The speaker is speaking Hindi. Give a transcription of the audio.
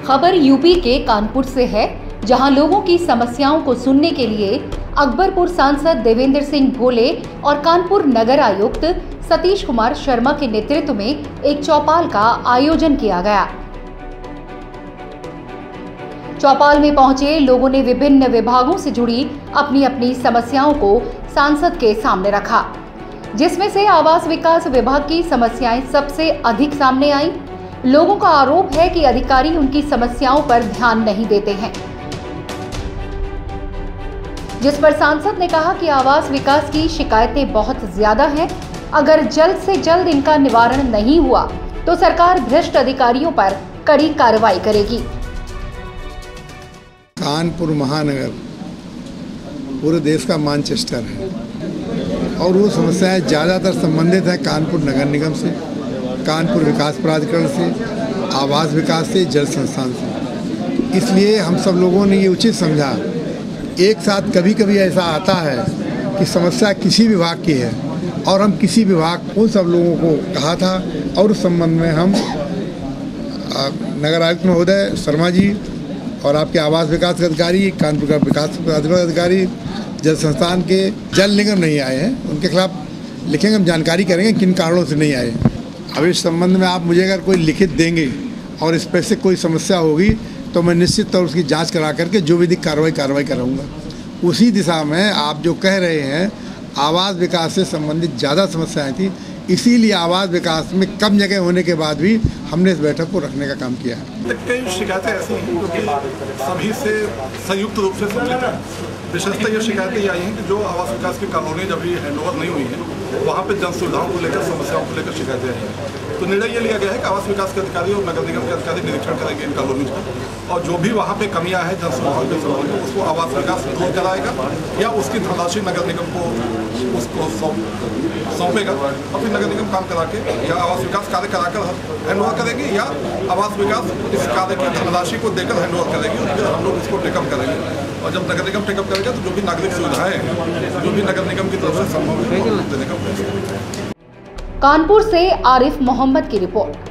खबर यूपी के कानपुर से है, जहां लोगों की समस्याओं को सुनने के लिए अकबरपुर सांसद देवेंद्र सिंह भोले और कानपुर नगर आयुक्त सतीश कुमार शर्मा के नेतृत्व में एक चौपाल का आयोजन किया गया। चौपाल में पहुंचे लोगों ने विभिन्न विभागों से जुड़ी अपनी अपनी समस्याओं को सांसद के सामने रखा, जिसमें से आवास विकास विभाग की समस्याएं सबसे अधिक सामने आई। लोगों का आरोप है कि अधिकारी उनकी समस्याओं पर ध्यान नहीं देते हैं, जिस पर सांसद ने कहा कि आवास विकास की शिकायतें बहुत ज्यादा हैं। अगर जल्द से जल्द इनका निवारण नहीं हुआ तो सरकार भ्रष्ट अधिकारियों पर कड़ी कार्रवाई करेगी। कानपुर महानगर पूरे देश का मानचेस्टर है और वो समस्याएं ज़्यादातर संबंधित हैं कानपुर नगर निगम से, कानपुर विकास प्राधिकरण से, आवास विकास से, जल संस्थान से। इसलिए हम सब लोगों ने ये उचित समझा। एक साथ कभी कभी ऐसा आता है कि समस्या किसी विभाग की है और हम किसी विभाग उन सब लोगों को कहा था और उस संबंध में हम नगर आयुक्त महोदय शर्मा जी और आपके आवास विकास अधिकारी, कानपुर का विकास प्राधिकरण अधिकारी, जल संस्थान के जल निगम नहीं आए हैं, उनके खिलाफ लिखेंगे, हम जानकारी करेंगे किन कारणों से नहीं आए। अब इस संबंध में आप मुझे अगर कोई लिखित देंगे और इस पर से कोई समस्या होगी तो मैं निश्चित तौर उसकी जांच करा करके जो विधिक कार्रवाई कराऊंगा। उसी दिशा में आप जो कह रहे हैं आवास विकास से संबंधित ज़्यादा समस्याएं थी, इसीलिए आवास विकास में कम जगह होने के बाद भी हमने इस बैठक को रखने का काम किया है। कई शिकायतें ऐसी हैं जो कि सभी से संयुक्त रूप से संबंधित हैं। विशेषतः ये शिकायतें ये आई हैं कि जो आवास विकास की कॉलोनी जब भी हैंडओवर नहीं हुई है वहाँ पे जन सुविधाओं को लेकर, समस्याओं को लेकर शिकायतें आई हैं। तो निर्णय ये लिया गया है कि आवास विकास के अधिकारी और नगर निगम के अधिकारी निरीक्षण करेंगे इन कॉलोनी का, और जो भी वहाँ पे कमियां हैं जन सुविधाओं के संबंध में उसको आवास विकास दूर कराएगा या उसकी धनराशि नगर निगम को उसको सौंपेगा और फिर नगर निगम काम करा के या आवास विकास कार्य कराकर हैंडओवर करेगी या आवास विकास इस कार्य की धनराशि को देकर हैंडओवर करेगी और फिर हम लोग इसको टेकअप करेंगे। और जब नगर निगम टेकअप करेगा तो जो भी नागरिक सुविधाएं हैं जो भी नगर निगम की तरफ से संभव है देने का प्रयास करेंगे। कानपुर से आरिफ मोहम्मद की रिपोर्ट।